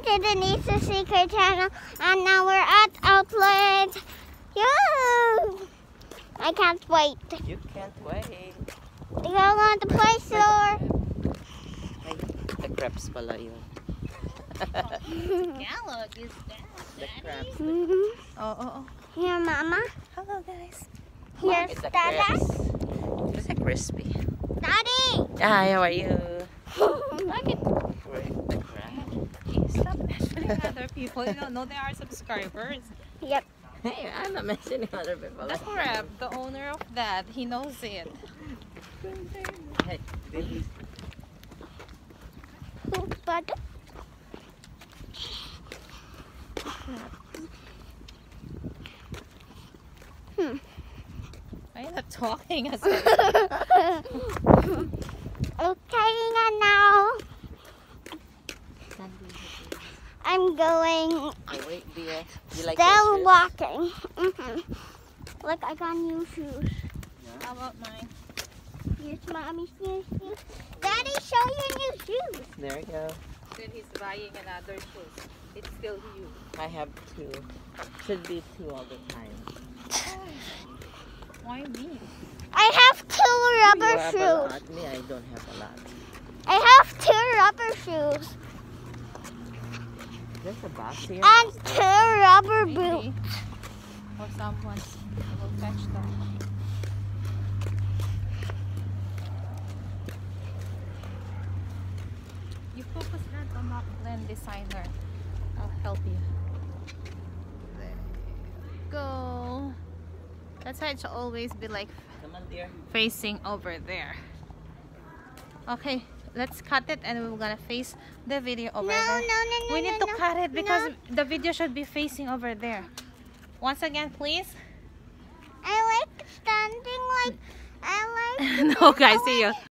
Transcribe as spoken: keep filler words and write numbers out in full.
to Denise's Secret Channel, and now we're at Outlet. Yoo! I can't wait. You can't wait. We go on the play store. Ay, the crepes pala yun. Tagalog is that, The crepes. Mm-hmm. Oh, oh, oh. Here, Mama. Hello, guys. Here's It's a Dada. crepes. It's a crispy. Daddy! Hi, how are you? Look at Wait, the crab. Stop mentioning other people. You don't know they are subscribers. Yep. Hey, I'm not mentioning other people. The crab, the owner of that, he knows it. Hey, Dennise. But hmm. I'm not talking as Okay, and now I'm going. Oh, wait, dear. You like Still your shoes? walking. Mm-hmm. Look, I got new shoes. How about mine? Here's Mommy's new shoes. Daddy, show your new shoes. There you go. Then he's buying another shoes. It's still you. I have two. Should be two all the time. Why me? I have two rubber You have a shoes. lot. Me, I don't have a lot. I have two rubber shoes There's a box here. and two rubber boots. Maybe. Or someone will fetch them. You focus that on that blend designer. I'll help you. There you go. That's how it should always be, like Come on, dear. facing over there. Okay, let's cut it and we're gonna face the video over No, there. no, no, no, We no, need to no, cut it because no. the video should be facing over there. Once again, please. I like standing like I like. No, guys, see you.